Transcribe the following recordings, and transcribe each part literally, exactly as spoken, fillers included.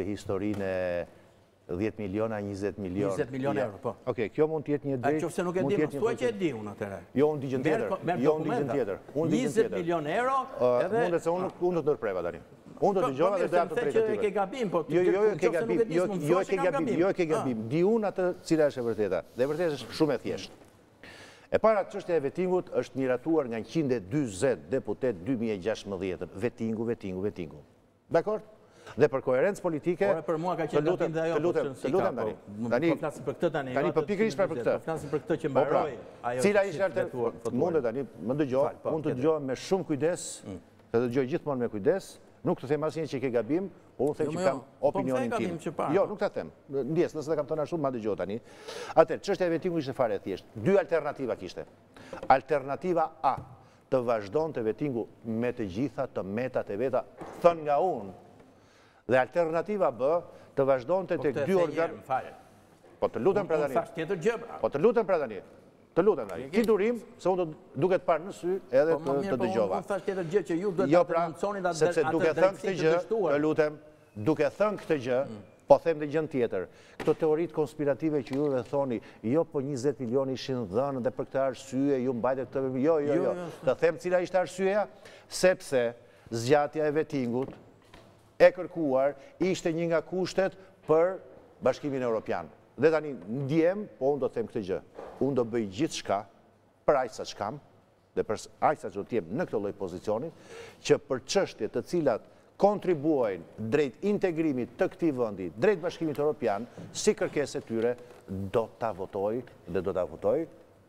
këtë historinë e dhjetë miliona, njëzet milion. njëzet milion euro, po. Oke, kjo mund t'jetë një drejt... A qofse nuk e di, më thuaj që e di unë atëre. Jo, unë digjën tjetër. Jo, unë digjën tjetër. njëzet milion euro edhe... Mundet se unë do të nërpreva tani. Unë do të dëgjova dhe doja të drejtë atyre. Ke gabim, po jo, jo, ke gabim, jo, jo ke gabim, jo ke gabim. Di unë atë cila është e vërteta. Dhe e vërteta është shumë e thjeshtë. E para çështja e vetingut është miratuar nga njëqind e dyzet deputet dy mijë e gjashtëmbëdhjetë. Vetingu, vetingu, vetingu. Dakord? Dhe për koherencë politike, Ore, për mua ka qenë gabim dhe ajo, të lutem, të lutem tani. Tani po flasim për këtë tani. Tani po pikërisht për këtë. Po flasim për këtë që mbaroi ajo. Cila ishte alternativa? Mundet tani, më dëgjoj, mund të dëgjoj me shumë kujdes, të dëgjoj gjithmonë me kujdes. Nuk të them asnjë që ke gabim, por unë them që kam opinionin tim. Jo, nuk ta them. Ndjes, nëse ta kam thënë ashtu, ma dëgjoj tani. Atëherë, çështja e vetingut ishte fare e thjeshtë. Dy alternativa kishte. Alternativa A, të vazhdonte vetingu me të gjitha të metat e veta, thënë nga unë. Dhe alternativa B, të vazhdonte tek dy organ. Po të lutem pra tani. Po të lutem pra tani. Të lutem tani. Ki durim, se unë duket parë në sy edhe të dëgjova. Po më thash tjetër gjë që ju duhet ta denunconi atë sepse duke thënë këtë gjë, të lutem, duke thënë këtë gjë, po them dhe gjën tjetër. Këto teoritë konspirative që ju dhe thoni, jo po njëzet milion ishin dhënë dhe për këtë arsye ju mbajtë këtë, jo, jo, jo. Të them cila ishte arsyeja, sepse zgjatja e vetingut e kërkuar ishte një nga kushtet për Bashkimin Evropian. Dhe tani ndjem, po unë do të them këtë gjë. Unë do bëj gjithë shka, për aq sa ç'kam, dhe për aq sa që do t'jem në këtë lloj pozicioni, që për çështje të cilat kontribuojnë drejt integrimit të këtij vendi, drejt Bashkimit Evropian, si kërkesë e tyre, do ta votoj dhe do ta votoj,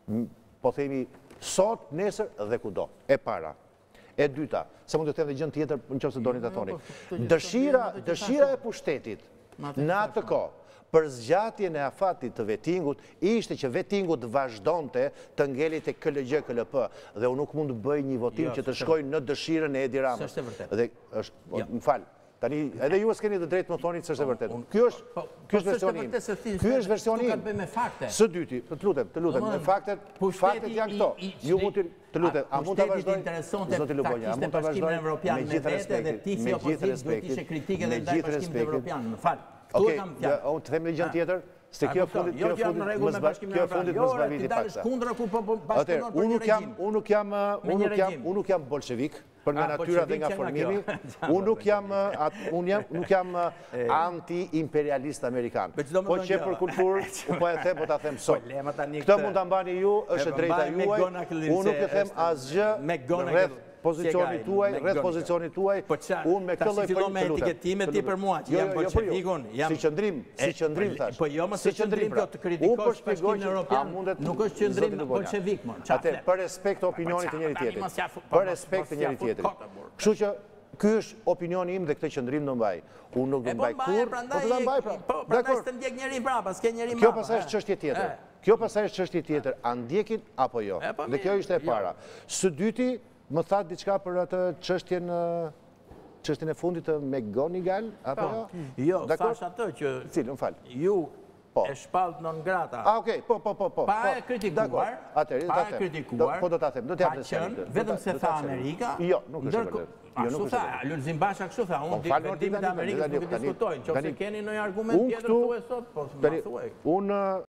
po themi sot, nesër dhe kudo. E para. E dyta, se mund të them dhe gjën tjetër nëse doni ta thoni. Dëshira, dëshira e pushtetit në atë kohë për zgjatjen e afatit të vetingut ishte që vetingu të vazhdonte të ngeli te K L G K L P dhe unë nuk mund të bëj një votim që të shkojë në dëshirën e Edi Ramës. Dhe është, më fal. Tani edhe ju s'keni të drejtë më thoni se është e vërtetë. Ky është ky është versioni im. Ky është versioni im. Së dyti, të lutem, të lutem, me faktet, faktet janë këto. Ju mund të lutem, a mund ta vazhdoj? Zoti Lubonja, a mund ta vazhdoj? Me gjithë respektin, me gjithë respektin, me gjithë respektin. Më fal. Okej, unë të them një gjë tjetër, se kjo fundit kjo fundit kjo fundit më zbaviti paksa. Atëherë, unë nuk jam unë nuk jam unë nuk jam unë nuk jam bolshevik për nga natyra dhe nga formimi. Unë nuk jam unë jam nuk jam anti-imperialist amerikan. Po që për kulturë, unë po e them, po ta them sot. Këtë mund ta mbani ju, është drejta juaj. Unë nuk e them asgjë rreth pozicionit tuaj, rreth pozicionit tuaj, unë me këtë lloj fillon me etiketimet ti për mua, që jam bolshevikun, jam si qëndrim, si qëndrim thash. Po jo më si qëndrim kjo të kritikosh Bashkimin Evropian, nuk është qëndrim bolshevik më. Atë për respekt të opinionit të njëri tjetrit. Për respekt të njëri tjetrit. Kështu që ky është opinioni im dhe këtë qëndrim do mbaj. Unë nuk do mbaj kurrë, po do ta mbaj pra. Po, prandaj s'të ndjek njëri mbrapa, s'ke njëri mbrapa. Kjo pastaj është çështje tjetër. Kjo pastaj është çështje tjetër, a ndjekin apo jo. Dhe kjo ishte e para. Së dyti, më thatë diçka për atë çështjen çështjen e fundit të McGonigal apo jo? Jo, thash atë që cilën fal. Ju e shpalt non grata. Ah, okay, po po po po. Pa e kritikuar. Atëherë do ta them. Po do ta them, do t'jap të vetëm se tha Amerika. Jo, nuk është vërtet. Jo, nuk është. Lulzim Basha kështu tha, unë di vendimin e Amerikës nuk e diskutojnë. Nëse keni ndonjë argument tjetër thuaj sot, po ma thuaj. Unë